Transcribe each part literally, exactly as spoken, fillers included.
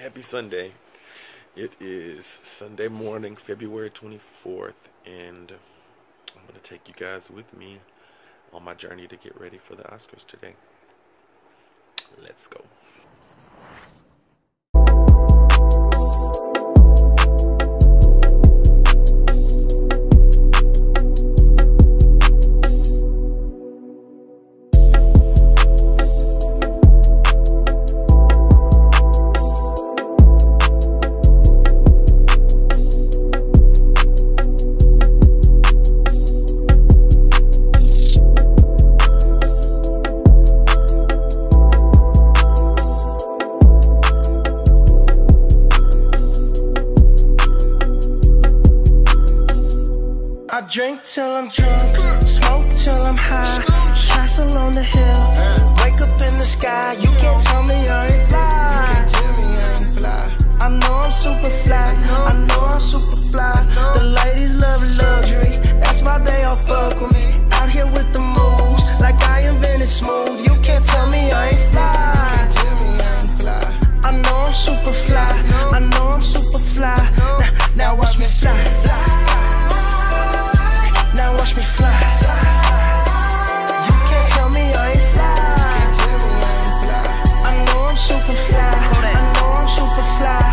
Happy Sunday. It is Sunday morning, February twenty-fourth, and I'm going to take you guys with me on my journey to get ready for the Oscars today. Let's go. I drink till I'm drunk, smoke till I'm high, castle on the hill, wake up in the sky. You can't tell me I ain't fly. I know I'm super fly, I know I'm super fly. The ladies love luxury, that's why they all fuck with me. Out here with the moves, like I invented smooth. You can't tell me I ain't fly. I know I'm super fly, I know I'm super fly. Now, now watch me fly. Now watch me fly. You can't tell me I ain't fly. I know I'm super fly. I know I'm super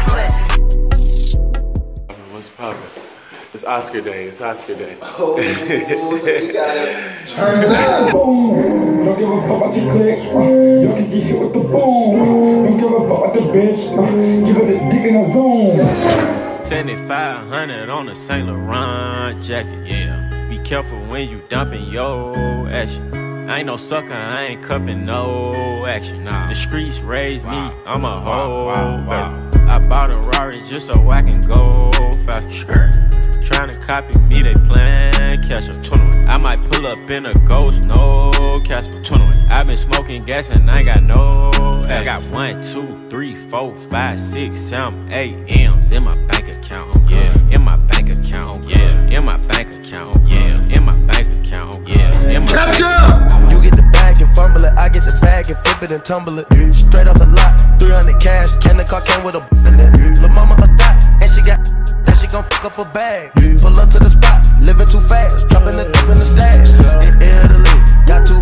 fly. What's poppin'? It's Oscar day. It's Oscar day. Oh, we gotta turn it up. Boom. Don't give a fuck about your click. You can get hit with the boom. Don't give a fuck about the bitch. Give it a dick in a zone. seventy-five hundred on a Saint Laurent jacket, yeah. Be careful when you dumping yo action. I ain't no sucker, I ain't cuffing no action. Nah. The streets raised me, wow. I'm a hoe. Wow, wow, wow. I bought a Rari just so I can go faster. Sure. Trying to copy me, they plan catch up. I might pull up in a ghost, no Casper. I been smoking gas and I got no action. I got one, two, three, four, five, six, seven, eight M's in my bank account. Yeah, in my bank account. Yeah, in my bank account. Yeah, in my bank account. Yeah, in my bank account. You get the bag and fumble it, I get the bag and flip it and tumble it. Straight off the lot, three hundred cash. Can the car came with a in it. Lil' mama a thot, and she got that she gon' fuck up a bag. Pull up to the spot, living too fast, dropping the dip in the stash. In Italy, got two